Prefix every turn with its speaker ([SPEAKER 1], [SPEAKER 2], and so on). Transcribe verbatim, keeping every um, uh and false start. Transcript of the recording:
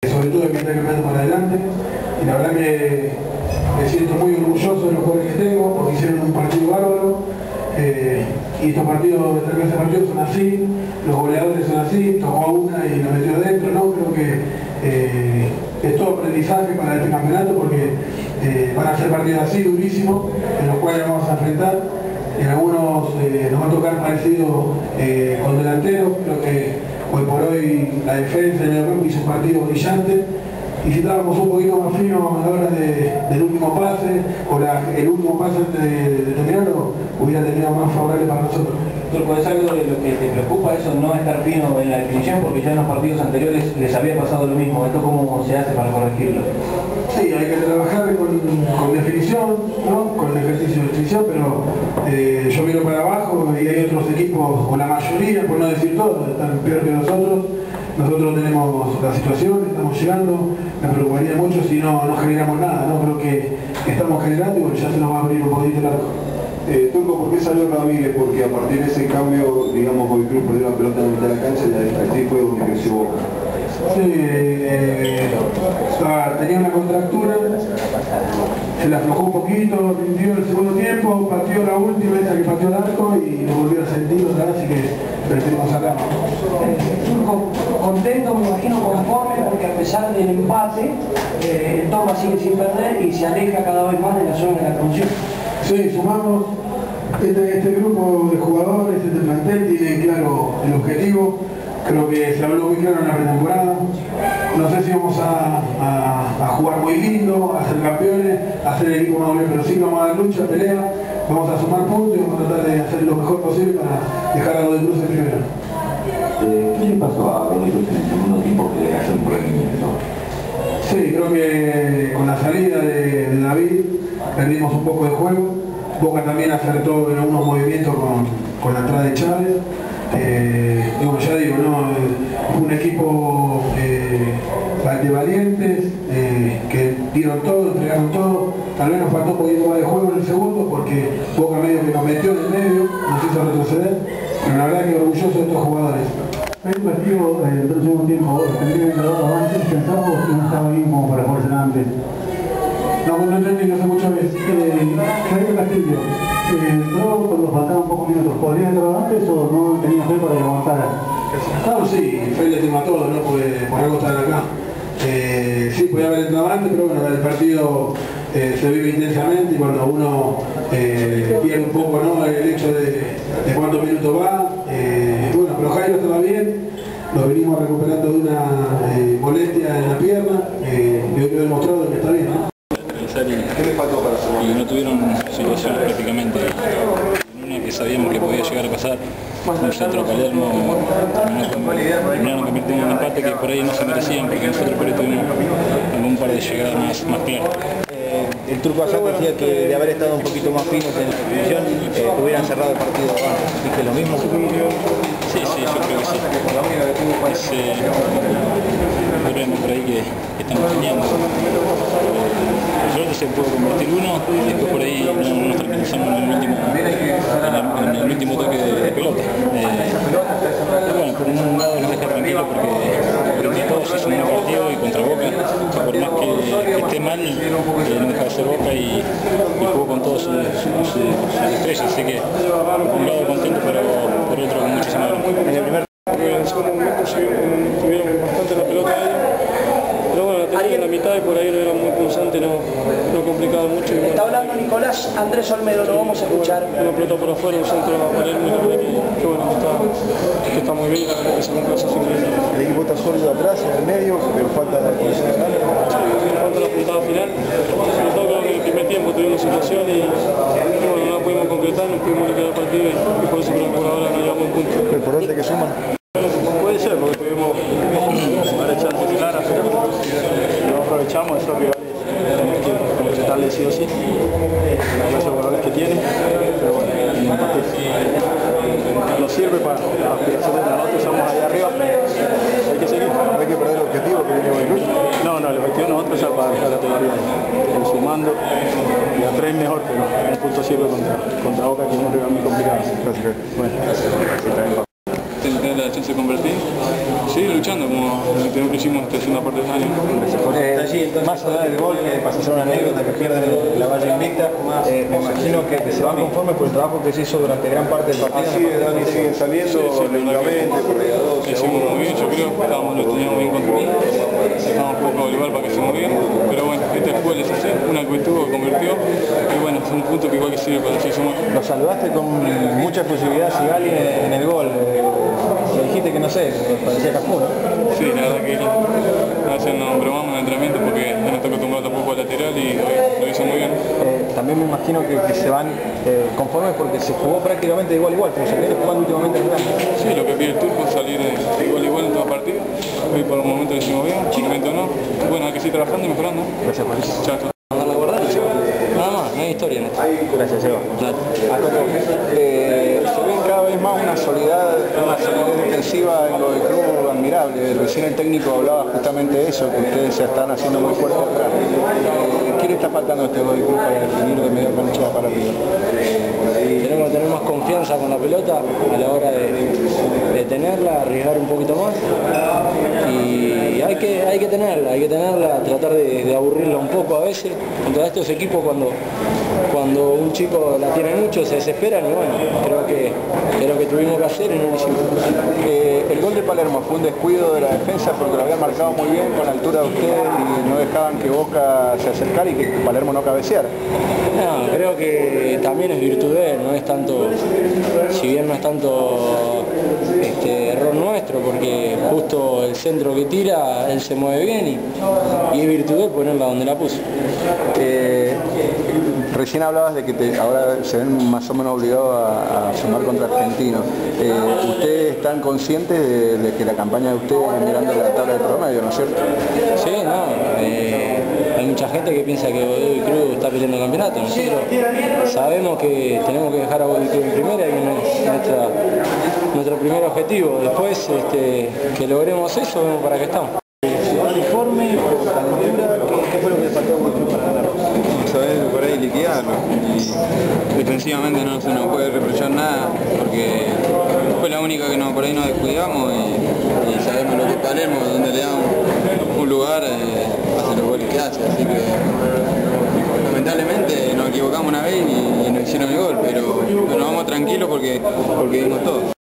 [SPEAKER 1] sobre todo el que está caminando para adelante, y la verdad que me siento muy orgulloso de los jugadores que tengo porque hicieron un partido bárbaro, eh, y estos partidos, esta clase de partidos son así, los goleadores son así, tomó una y la metió adentro, ¿no? Creo que eh, es todo aprendizaje para este campeonato porque eh, van a ser partidos así, durísimos, en los cuales vamos a enfrentar. En algunos eh, nos va a tocar parecido eh, con delanteros, creo que hoy por hoy la defensa en el campo hizo un partido brillante, y si estábamos un poquito más finos a la hora de, del último pase, o la, el último pase antes de, de terminarlo, hubiera tenido más favorable para nosotros.
[SPEAKER 2] Turco, ¿es algo de lo que te preocupa eso, no estar fino en la definición? Porque ya en los partidos anteriores les había pasado lo mismo. ¿Esto cómo se hace para corregirlo?
[SPEAKER 1] Sí, hay que trabajar con, con definición, ¿no? Con el ejercicio de definición, pero eh, yo miro para abajo y hay otros equipos, o la mayoría, por no decir todos, están peor que nosotros. Nosotros tenemos la situación, estamos llegando, me preocuparía mucho si no, no generamos nada, ¿no? Creo que, que estamos generando y bueno, ya se nos va a abrir un poquito el arco.
[SPEAKER 3] Eh, Turco, ¿por qué salió Ramírez? Porque a partir de ese cambio, digamos, hoy Cruz perdió la pelota en la mitad de la cancha y allí fue donde creció Boca.
[SPEAKER 1] Sí, eh, estaba, tenía una contractura, se la aflojó un poquito, rindió el segundo tiempo, pateó la última, esa que pateó el arco y lo volvió a sentir otra vez, así que preferimos sacarlo.
[SPEAKER 4] Turco, contento me imagino conforme porque a pesar del empate, eh, el Toma sigue sin perder y se aleja cada vez más de la zona de la promoción.
[SPEAKER 1] Sí, sumamos este, este grupo de jugadores, este plantel tiene claro el objetivo, creo que se habló muy claro en la pretemporada, no sé si vamos a, a, a jugar muy lindo, a ser campeones, a ser el equipo más bueno, pero sí vamos a dar lucha, pelea, vamos a sumar puntos y vamos a tratar de hacer lo mejor posible para dejar a Godoy Cruz en primero.
[SPEAKER 5] Eh, ¿Qué le pasó a Godoy Cruz en el segundo tiempo que le hace un rendimiento?
[SPEAKER 1] Sí, creo que con la salida de, de David perdimos un poco de juego. Boca también acertó en algunos movimientos con, con la entrada de Chávez. Eh, como ya digo, ¿no? Un equipo eh, de valientes eh, que dieron todo, entregaron todo. Tal vez nos faltó un poquito más de juego en el segundo porque Boca medio que nos metió en el medio, nos hizo retroceder, pero la verdad que orgulloso de estos jugadores.
[SPEAKER 6] El partido eh, del segundo tiempo, tendría que haber antes, pensamos que no estaba bien como para jugarse antes.
[SPEAKER 1] No, no entendí, no sé muchas veces.
[SPEAKER 6] Eh, Javier Castillo, eh, entró cuando faltaban pocos minutos, ¿podría entrar antes o no tenía fe para que aguantara?
[SPEAKER 1] No, sí, Fe le tema todo, ¿no? Porque por algo están acá. Eh, sí, podía haber entrado antes, pero bueno, el partido eh, se vive intensamente y cuando uno eh, pierde un poco, ¿no? El hecho de, de cuántos minutos va. Eh, bueno, pero Jairo estaba bien, lo venimos recuperando de una eh, molestia en la pierna, eh, y hoy lo he demostrado que está bien, ¿no?
[SPEAKER 3] ¿Qué le faltó para hacer?
[SPEAKER 7] Y no tuvieron situaciones prácticamente. Una que sabíamos que podía llegar a pasar, un centro Palermo, terminaron convirtiendo en un empate que por ahí no se merecían, porque nosotros por ahí tuvimos algún par de llegadas más, más claras.
[SPEAKER 2] Eh, el Turco allá decía que de haber estado un poquito más finos en la definición, eh, hubieran cerrado el partido antes. ¿Viste lo mismo?
[SPEAKER 7] Sí, sí, yo creo que sí. Es eh, un problema por ahí que, que estamos teniendo. Se puede convertir uno y después por ahí no nos tranquilizamos en el último, en el, en el último toque de, de pelota. Eh, y bueno, por un lado nos deja tranquilo porque entre todos es un buen partido y contra Boca, que por más que, que esté mal, eh, no deja de ser Boca y, y jugó con todas sus, sus, sus estrellas, así que por un lado contento, pero por otro con muchísima ganas.
[SPEAKER 8] En el primer en el segundo momento tuvieron bastante la pelota ahí. Pero bueno, la tenían en la mitad y por ahí no era muy punzante, no, no complicaba mucho. Bueno,
[SPEAKER 4] está hablando Nicolás Andrés Olmedo, lo vamos a escuchar.
[SPEAKER 8] Una pelota por afuera, un centro a Palermo y la verdad que, que, bueno, que, está, que está muy bien, la verdad que se cumple esa simple.
[SPEAKER 3] El equipo está sólido atrás, en el medio, pero falta la posición final.
[SPEAKER 8] Sí, falta la puntada final. Sobre todo creo que en el primer tiempo tuvimos situación y, y bueno, no la pudimos concretar, no pudimos liquidar el partido y, y por eso creo que por ahora no llevamos un punto.
[SPEAKER 3] ¿El por que suman?
[SPEAKER 8] Puede ser, porque tuvimos varias chances claras, pero no aprovechamos esos rivales. Tenemos que completarle sí o sí, los jugadores que tiene, pero bueno, no sirve para la aspiración de nosotros, estamos allá arriba, hay que seguir.
[SPEAKER 3] No hay que perder el objetivo que viene Godoy Cruz.
[SPEAKER 8] No, no, el objetivo de nosotros es para la categoría, sumando, y a tres mejor, pero un punto sirve contra, contra Boca, que es un rival muy complicado.
[SPEAKER 3] Gracias.
[SPEAKER 8] Bueno,
[SPEAKER 7] da la chance de convertir. Seguir luchando como lo que hicimos esta segunda parte del año.
[SPEAKER 9] Eh, allí, más allá del gol, que pasa a ser una anécdota que pierden la valla invicta, eh, me imagino que, que se van conformes por el trabajo que se hizo durante gran parte del partido.
[SPEAKER 3] Así es, Dani, siguen saliendo lentamente, corredores.
[SPEAKER 7] Hicimos muy bien, yo creo, estábamos, lo teníamos bien controlado, estábamos un poco de lugar para que se moviera, pero bueno, este fútbol es así, una que tuvo, convirtió, y bueno, es un punto que igual que sirve para el sumar.
[SPEAKER 9] Lo saludaste con mucha exclusividad a Sigali en el gol, eh, le dijiste que no sé, parecía Cafú, ¿no?
[SPEAKER 7] Sí, la verdad que a veces nos bromamos en el entrenamiento porque no está acostumbrado tampoco al lateral y lo hizo muy bien.
[SPEAKER 9] Eh, también me imagino que, que se van eh, conformes porque se jugó prácticamente de igual a igual, como se viene jugando últimamente en grande.
[SPEAKER 7] Sí, lo que pide el turco es salir de igual a igual en todo partido. Hoy por el momento lo hicimos bien, por el momento no. Bueno, hay que seguir trabajando y mejorando.
[SPEAKER 9] Gracias por eso.
[SPEAKER 7] Chao, chao.
[SPEAKER 2] Nada más, no hay historia en esto.
[SPEAKER 9] Gracias, Eva.
[SPEAKER 2] Claro.
[SPEAKER 9] Eh, se ve cada vez más una solidez, una solidez defensiva en lo del club admirable. Recién el técnico hablaba justamente de eso, que ustedes se están haciendo muy fuertes atrás. Eh, ¿Qué le está faltando a este gol del club para definir de medio cancha para arriba?
[SPEAKER 2] Tenemos que tener más confianza con la pelota a la hora de, de tenerla, arriesgar un poquito más y hay que, hay que tenerla, hay que tenerla, tratar de, de aburrirla un poco a veces. Contra estos equipos cuando, cuando un chico la tiene mucho se desesperan y bueno, creo que es lo que tuvimos que hacer y no lo hicimos.
[SPEAKER 9] Eh, el gol de Palermo fue un descuido de la defensa porque lo habían marcado muy bien con la altura de ustedes y no dejaban que Boca se acercara y que Palermo no cabeceara.
[SPEAKER 2] No, creo que también es virtud de él, no es tanto, si bien no es tanto este, error nuestro, porque justo el centro que tira, él se mueve bien y, y es virtud de él ponerla donde la puso.
[SPEAKER 9] Eh, recién hablabas de que te, ahora se ven más o menos obligados a, a sumar contra Argentinos. Eh, ¿Ustedes están conscientes de, de que la campaña de ustedes es mirando la tabla de promedio, no es cierto?
[SPEAKER 2] Sí, no, eh, hay mucha gente que piensa que Godoy Cruz está peleando el campeonato. Nosotros sabemos que tenemos que dejar a Godoy Cruz en primera y es nuestra, nuestro primer objetivo. Después este, que logremos eso, vemos para qué estamos.
[SPEAKER 9] Uniforme, calentura, ¿qué fue lo que le faltó a Godoy Cruz para ganar?
[SPEAKER 10] Saber por ahí liquidarlo y defensivamente no se nos puede reprochar nada porque fue la única que no, por ahí nos descuidamos y, y sabemos lo que es Palermo, donde le dan un lugar eh, hace los goles que hace, así que lamentablemente nos equivocamos una vez y, y nos hicieron el gol, pero, pero nos vamos tranquilos porque, porque dimos todo.